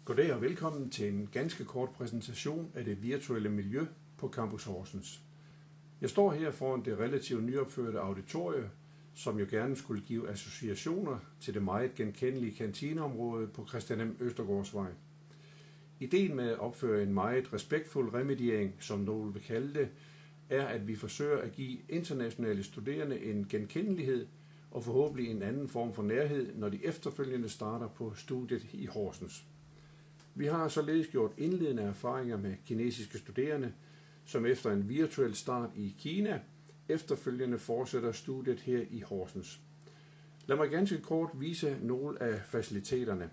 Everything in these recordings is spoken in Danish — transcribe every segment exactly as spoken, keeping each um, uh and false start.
Goddag og velkommen til en ganske kort præsentation af det virtuelle miljø på Campus Horsens. Jeg står her foran det relativt nyopførte auditorie, som jo gerne skulle give associationer til det meget genkendelige kantineområde på Christian M. Østergaardsvej. Ideen med at opføre en meget respektfuld remediering, som nogen vil kalde det, er, at vi forsøger at give internationale studerende en genkendelighed og forhåbentlig en anden form for nærhed, når de efterfølgende starter på studiet i Horsens. Vi har således gjort indledende erfaringer med kinesiske studerende, som efter en virtuel start i Kina, efterfølgende fortsætter studiet her i Horsens. Lad mig ganske kort vise nogle af faciliteterne.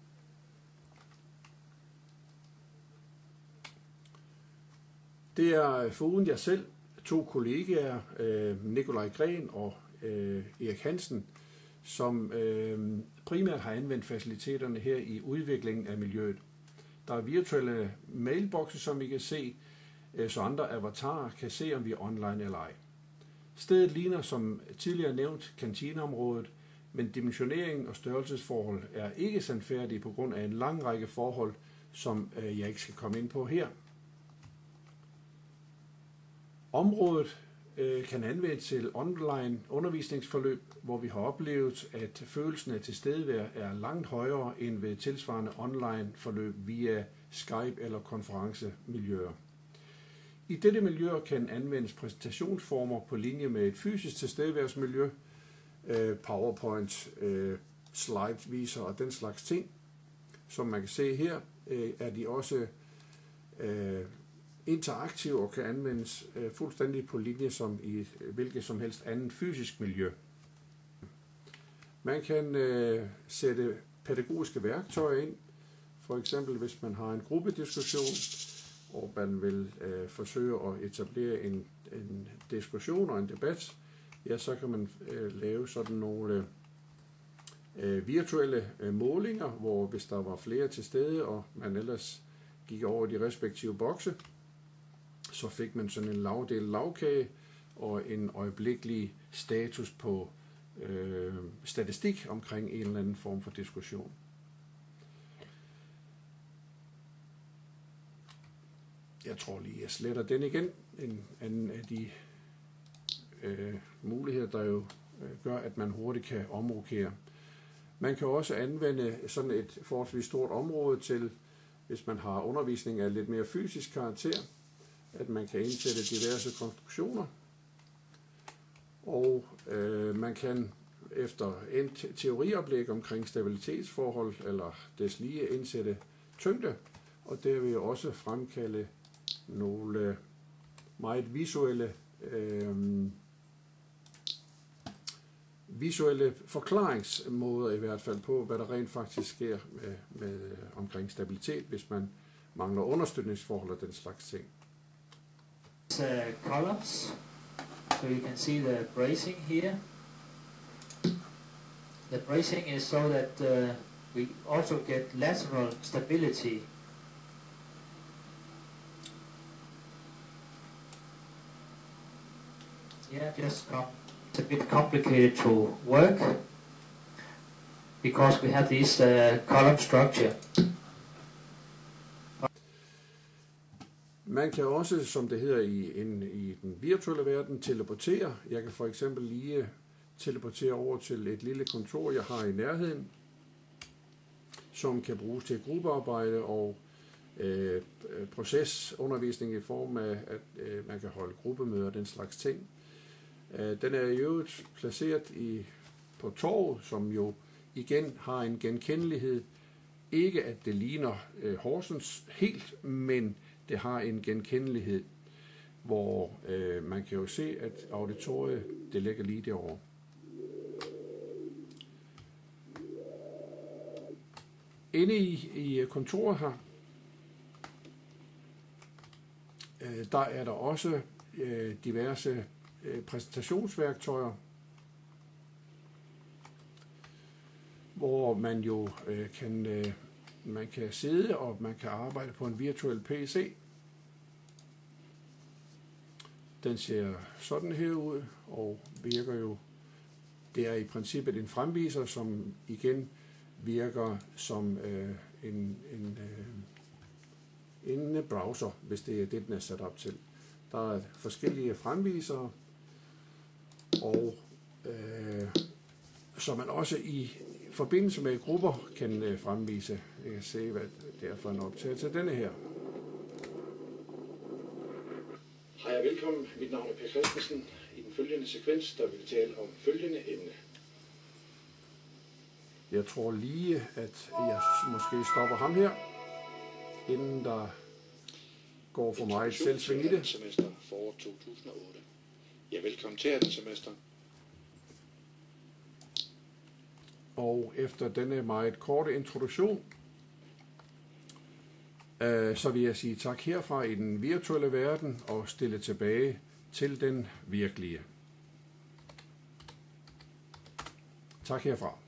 Det er foruden jeg selv to kollegaer, Nikolaj Gren og Erik Hansen, som primært har anvendt faciliteterne her i udviklingen af miljøet. Der er virtuelle mailbokse, som I kan se, så andre avatarer kan se, om vi er online eller ej. Stedet ligner, som tidligere nævnt, kantineområdet, men dimensioneringen og størrelsesforhold er ikke sandfærdige på grund af en lang række forhold, som jeg ikke skal komme ind på her. Området kan anvendes til online undervisningsforløb, hvor vi har oplevet, at følelsen af tilstedevær er langt højere end ved tilsvarende online forløb via Skype eller konferencemiljøer. I dette miljø kan anvendes præsentationsformer på linje med et fysisk tilstedeværsmiljø, PowerPoint, slide-viser og den slags ting. Som man kan se her, er de også interaktiv og kan anvendes øh, fuldstændig på linje som i hvilket som helst andet fysisk miljø. Man kan øh, sætte pædagogiske værktøjer ind, for eksempel hvis man har en gruppediskussion, og man vil øh, forsøge at etablere en, en diskussion og en debat, ja, så kan man øh, lave sådan nogle øh, virtuelle øh, målinger, hvor hvis der var flere til stede, og man ellers gik over de respektive bokse, så fik man sådan en lavdel lavkage og en øjeblikkelig status på øh, statistik omkring en eller anden form for diskussion. Jeg tror lige, jeg sletter den igen. En anden af de øh, muligheder, der jo øh, gør, at man hurtigt kan omrokere. Man kan også anvende sådan et forholdsvis stort område til, hvis man har undervisning af lidt mere fysisk karakter, at man kan indsætte diverse konstruktioner, og øh, man kan efter en teorioplæg omkring stabilitetsforhold eller deslige indsætte tyngde, og der vil også fremkalde nogle meget visuelle øh, visuelle forklaringsmåder i hvert fald på, hvad der rent faktisk sker med, med omkring stabilitet, hvis man mangler understøtningsforhold og den slags ting. Uh, columns, so you can see the bracing here. The bracing is so that uh, we also get lateral stability. Yeah, just come. It's a bit complicated to work because we have this uh, column structure. Man kan også, som det hedder i, en, i den virtuelle verden, teleportere. Jeg kan for eksempel lige teleportere over til et lille kontor, jeg har i nærheden, som kan bruges til gruppearbejde og øh, procesundervisning i form af, at øh, man kan holde gruppemøder og den slags ting. Øh, den er i øvrigt placeret i, på torvet, som jo igen har en genkendelighed. Ikke at det ligner øh, Horsens helt, men det har en genkendelighed, hvor øh, man kan jo se, at auditoriet det ligger lige derovre. Inde i, i kontoret her, øh, der er der også øh, diverse øh, præsentationsværktøjer, hvor man jo øh, kan øh, man kan sidde og man kan arbejde på en virtuel P C. Den ser sådan her ud og virker jo. Det er i princippet en fremviser, som igen virker som øh, en, en, øh, en browser, hvis det er det, den er sat op til. Der er forskellige fremvisere, og øh, så man også i forbindelse med grupper kan øh, fremvise. Jeg kan se, hvad det er for en optagelse. Denne her. Hej og velkommen. Mit navn er Per Christensen. I den følgende sekvens, der vil vi tale om følgende emne. Jeg tror lige, at jeg måske stopper ham her, inden der går for mig et selvsving i det. Semester for to tusind og otte. Ja, velkommen til andet semester. Og efter denne meget korte introduktion, øh, så vil jeg sige tak herfra i den virtuelle verden og stille tilbage til den virkelige. Tak herfra.